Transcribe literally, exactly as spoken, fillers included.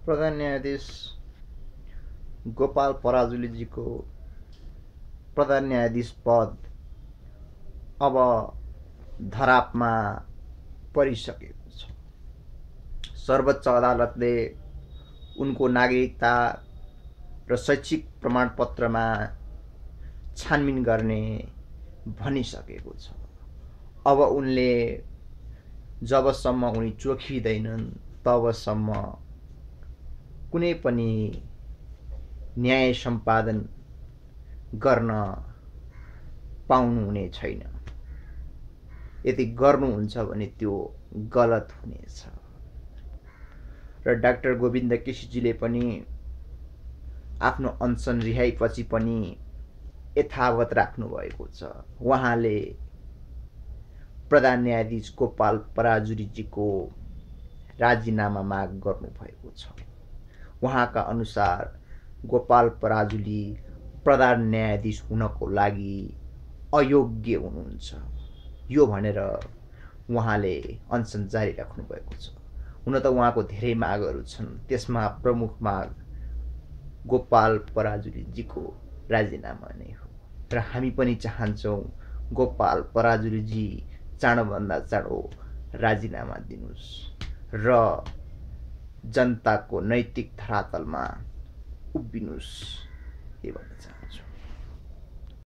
प्रधान न्यायाधीश गोपाल पराजुलीजीको प्रधान न्यायाधीश पद अब धरापमा परिसकेको छ। सर्वोच्च अदालतले उनको नागरिकता र शैक्षिक प्रमाणपत्रमा छानबिन गर्ने भनिसकेको छ। अब उनले जबसम्म उनी चोखिँदैनन् तबसम्म कुनै पनि न्याय सम्पादन गर्न पाउनुहुने छैन। यदि गर्नुहुन्छ भने त्यो गलत हुनेछ। र डाक्टर गोविन्द केसीजीले पनि आफ्नो अनसन रिहाइपछि पनि यथावत राख्नु भएको छ। उहाँले प्रधान न्यायाधीश गोपाल पराजुलीजीको राजीनामा माग गर्नुभएको छ। उहाँका अनुसार गोपाल पराजुली प्रधान न्यायाधीश हुनको लागि अयोग्य हुनुहुन्छ, यो भनेर उहाँले अनसन जारी राख्नु भएको छ। हुन त उहाँको धेरै मागहरू छन्, त्यसमा प्रमुख माग गोपाल पराजुलीजीको राजीनामा नै हो। र हामी पनि चाहन्छौँ गोपाल पराजुलीजी चाँडोभन्दा चाँडो राजीनामा दिनुस् र जनताको नैतिक धरातलमा उभिनुस्, के भन्न चाहन्छु।